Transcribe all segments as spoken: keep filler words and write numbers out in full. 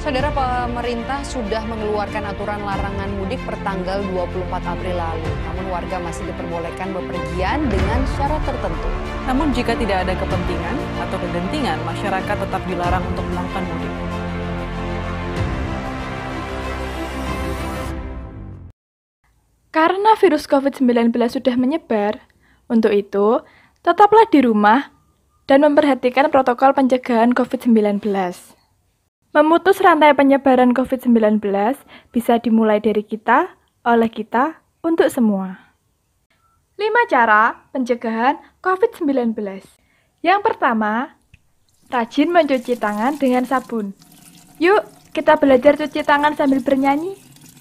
Saudara, pemerintah sudah mengeluarkan aturan larangan mudik pertanggal dua puluh empat April lalu. Namun warga masih diperbolehkan bepergian dengan syarat tertentu. Namun jika tidak ada kepentingan atau kegentingan, masyarakat tetap dilarang untuk melakukan mudik. Karena virus covid sembilan belas sudah menyebar, untuk itu tetaplah di rumah dan memperhatikan protokol pencegahan covid sembilan belas. Memutus rantai penyebaran covid sembilan belas bisa dimulai dari kita, oleh kita, untuk semua. lima cara pencegahan covid sembilan belas. Yang pertama, rajin mencuci tangan dengan sabun. Yuk, kita belajar cuci tangan sambil bernyanyi.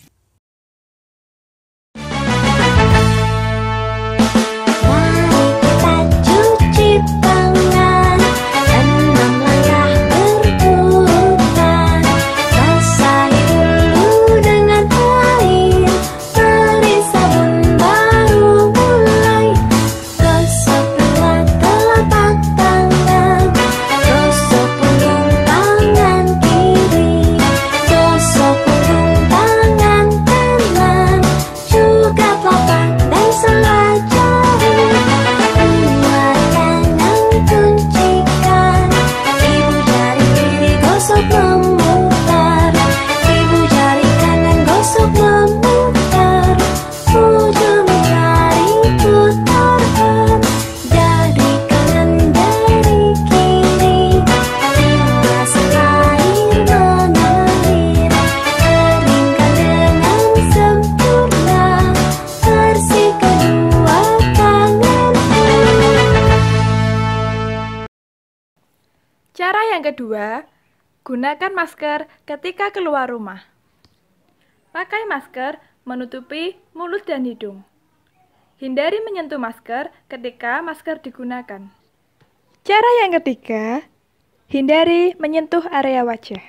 Cara yang kedua, gunakan masker ketika keluar rumah. Pakai masker menutupi mulut dan hidung. Hindari menyentuh masker ketika masker digunakan. Cara yang ketiga, hindari menyentuh area wajah.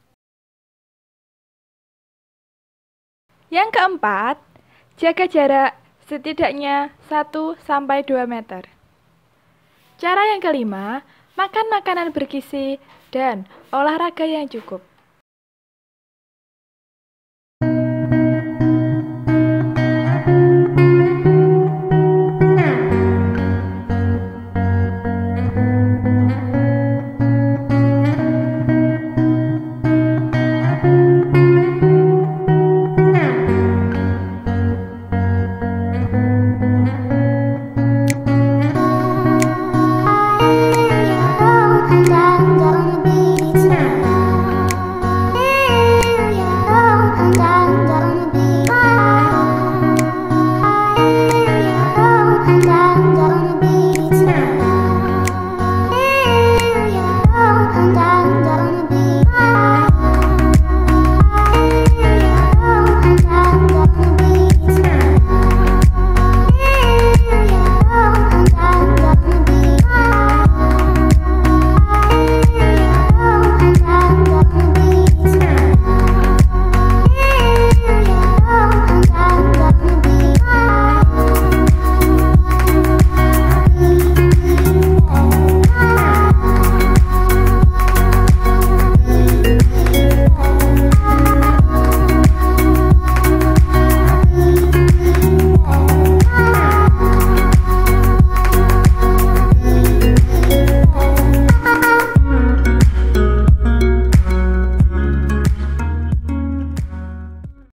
Yang keempat, jaga jarak setidaknya satu sampai dua meter. Cara yang kelima, makan makanan bergizi dan olahraga yang cukup.